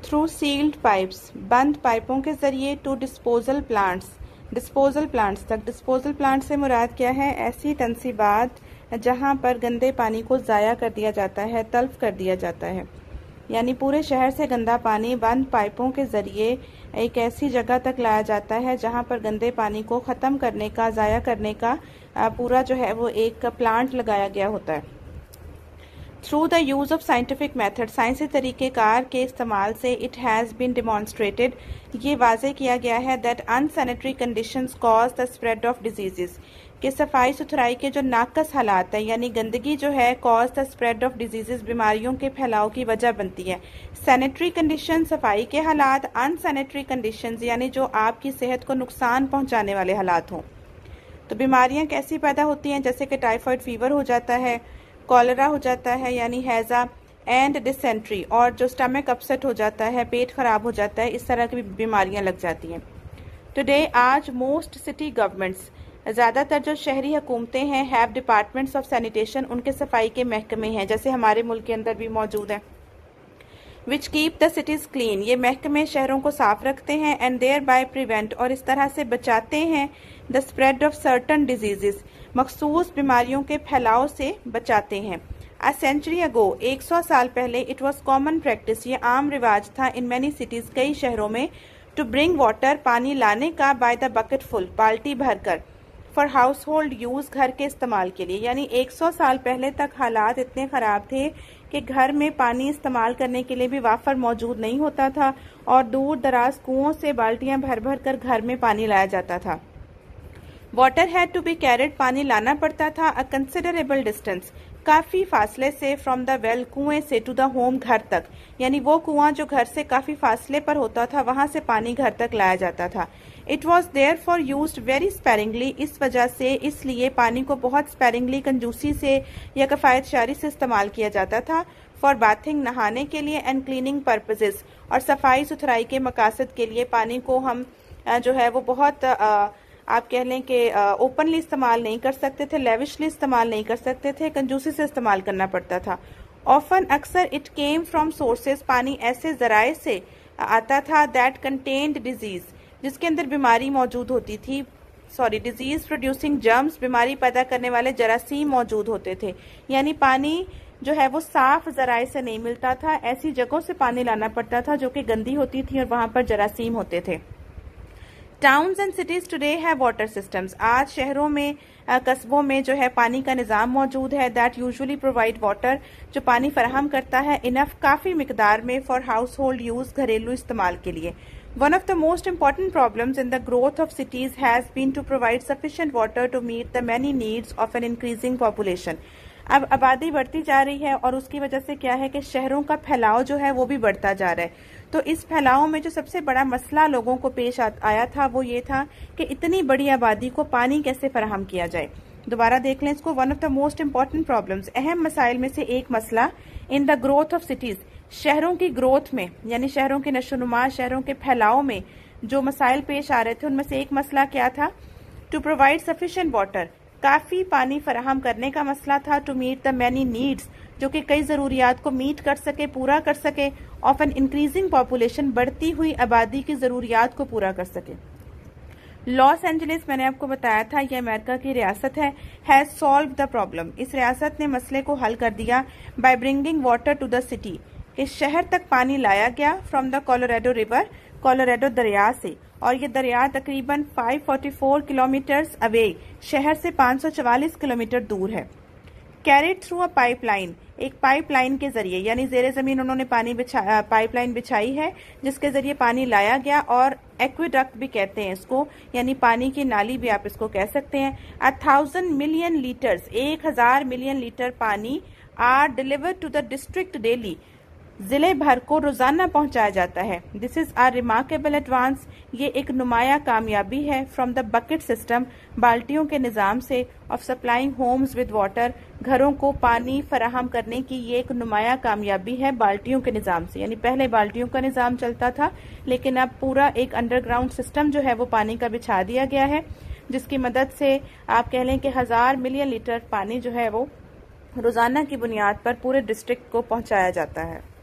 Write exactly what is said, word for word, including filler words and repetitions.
Through sealed pipes, बंद पाइपों के जरिए, to disposal plants, disposal plants तक। डिस्पोजल प्लांट से मुराद क्या है? ऐसी तंसीबात जहां पर गंदे पानी को ज़ाया कर दिया जाता है, तल्फ कर दिया जाता है। यानी पूरे शहर से गंदा पानी बंद पाइपों के जरिए एक ऐसी जगह तक लाया जाता है जहां पर गंदे पानी को ख़त्म करने का, ज़ाया करने का पूरा जो है वो एक प्लांट लगाया गया होता है। Through the use of scientific method, साइंसी तरीक़ेकार के इस्तेमाल से, इट हैज़ बीन डिमॉन्स्ट्रेटेड, ये वाजे किया गया है, that unsanitary conditions cause the spread of diseases, कि सफाई सुथराई के जो नाकस हालात हैं, यानी गंदगी जो है, cause the spread of diseases, बीमारियों के फैलाव की वजह बनती है। सैनिटरी कंडीशन, सफाई के हालात, अनसैनिटरी कंडीशंस यानी जो आपकी सेहत को नुकसान पहुंचाने वाले हालात हों। तो बीमारियां कैसी पैदा होती हैं? जैसे कि टाइफाइड फीवर हो जाता है, कॉलरा हो जाता है यानी हैज़ा, एंड डिसेंट्री, और जो स्टमक अपसेट हो जाता है, पेट खराब हो जाता है, इस तरह की बीमारियां लग जाती हैं। टुडे, आज, मोस्ट सिटी गवर्नमेंट्स, ज़्यादातर जो शहरी हुकूमतें हैं, हैव डिपार्टमेंट्स ऑफ सैनिटेशन, उनके सफाई के महकमे हैं, जैसे हमारे मुल्क के अंदर भी मौजूद हैं। Which keep the cities clean, ये महकमे शहरों को साफ रखते हैं, एंड देयर बाय प्रिवेंट, और इस तरह से बचाते हैं, the spread of certain diseases, मखसूस बीमारियों के फैलाव से बचाते हैं। अ सेंचुरी अगो, एक सौ साल पहले, इट वॉज कॉमन प्रैक्टिस, ये आम रिवाज था, इन मैनी सिटीज़, कई शहरों में, टू ब्रिंग वाटर, पानी लाने का, बाय द बकेट फुल, बाल्टी भरकर, फॉर हाउस होल्ड यूज़, घर के इस्तेमाल के लिए। यानी एक सौ साल पहले तक हालात इतने ख़राब थे कि घर में पानी इस्तेमाल करने के लिए भी वाफर मौजूद नहीं होता था, और दूर दराज कुओं से बाल्टियां भर भर कर घर में पानी लाया जाता था। Water had to be carried, पानी लाना पड़ता था, अ कंसिडरेबल डिस्टेंस, काफ़ी फासले से, फ्रॉम द वेल, कुएं से, टू द होम, घर तक, यानी वो कुआं जो घर से काफ़ी फासले पर होता था, वहां से पानी घर तक लाया जाता था। It was there for use very sparingly, इस वजह से, इसलिए पानी को बहुत स्पेरिंगली, कंजूसी से या कफ़ायत शारी से इस्तेमाल किया जाता था। फॉर बाथिंग, नहाने के लिए, एंड क्लीनिंग पर्पजेज, और सफाई सुथराई के मकासद के लिए पानी को हम जो है वो बहुत आ, आप कह लें कि ओपनली इस्तेमाल नहीं कर सकते थे, लेविशली इस्तेमाल नहीं कर सकते थे, कंजूसी से इस्तेमाल करना पड़ता था। ऑफन, अक्सर, इट केम फ्रॉम सोर्सेज, पानी ऐसे जराए से आता था, दैट कंटेन्ड डिजीज, जिसके अंदर बीमारी मौजूद होती थी, सॉरी डिजीज प्रोड्यूसिंग जर्म्स, बीमारी पैदा करने वाले जरासीम मौजूद होते थे। यानी पानी जो है वो साफ जराए से नहीं मिलता था, ऐसी जगहों से पानी लाना पड़ता था जो कि गंदी होती थी और वहां पर जरासीम होते थे। Towns and cities today have water systems, आज शहरों में, कस्बों में जो है पानी का निज़ाम मौजूद है, दैट यूजुअली प्रोवाइड वाटर, जो पानी फराहम करता है, इनफ, काफ़ी मिकदार में, फॉर हाउस होल्ड यूज़, घरेलू इस्तेमाल के लिए। One of the most important problems in the growth of cities has been to provide sufficient water to meet the many needs of an increasing population. अब आबादी बढ़ती जा रही है और उसकी वजह से क्या है कि शहरों का फैलाव जो है वो भी बढ़ता जा रहा है। तो इस फैलाव में जो सबसे बड़ा मसला लोगों को पेश आया था वो ये था कि इतनी बड़ी आबादी को पानी कैसे फराहम किया जाए। दोबारा देख लें इसको, one of the most important problems, अहम मसाइल में से एक मसला, in the growth of cities, शहरों की ग्रोथ में, यानी शहरों के नशोनुमा, शहरों के फैलाव में जो मसाइल पेश आ रहे थे उनमें से एक मसला क्या था? टू प्रोवाइड सफिशिएंट वाटर, काफ़ी पानी फराहम करने का मसला था। To meet the many needs, जो कि कई ज़रूरियात को मीट कर सके, पूरा कर सके, ऑफ एन इंक्रीजिंग पॉपुलेशन, बढ़ती हुई आबादी की ज़रूरियात को पूरा कर सके। लॉस एंजलिस, मैंने आपको बताया था ये अमेरिका की रियासत है, हैज़ सॉल्व द प्रॉब्लम, इस रियासत ने मसले को हल कर दिया, by bringing water to the city, इस शहर तक पानी लाया गया, from the Colorado river, Colorado दरिया से, और ये दरिया तकरीबन पाँच सौ चौवालीस किलोमीटर अवे, शहर से पाँच सौ चवालीस किलोमीटर दूर है। कैरिड थ्रू अ पाइपलाइन, एक पाइपलाइन के जरिए, यानी जेरे जमीन उन्होंने पानी बिछा पाइपलाइन बिछाई है जिसके जरिए पानी लाया गया, और एक्विडक्ट भी कहते हैं इसको, यानी पानी की नाली भी आप इसको कह सकते हैं। अ थाउजेंड मिलियन लीटर्स, एक हजार मिलियन लीटर पानी are delivered to the district daily, जिले भर को रोजाना पहुंचाया जाता है। This is are remarkable advance, ये एक नुमाया कामयाबी है, फ्रॉम द बकेट सिस्टम, बाल्टियों के निज़ाम से, of supplying homes with water, घरों को पानी फराहम करने की ये एक नुमाया कामयाबी है बाल्टियों के निज़ाम से। यानी पहले बाल्टियों का निज़ाम चलता था, लेकिन अब पूरा एक अंडरग्राउंड सिस्टम जो है वो पानी का बिछा दिया गया है, जिसकी मदद से आप कह लें कि हजार मिलियन लीटर पानी जो है वो रोजाना की बुनियाद पर पूरे डिस्ट्रिक्ट को पहुंचाया जाता है।